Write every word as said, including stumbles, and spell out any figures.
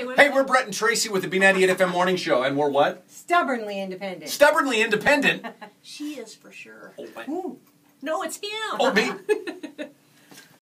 doing? Hey, we're Brett and Tracy with the B ninety-eight F M Morning Show, and we're what? Stubbornly independent. Stubbornly independent? She is for sure. Oh, my. Ooh. No, it's him. Oh, me?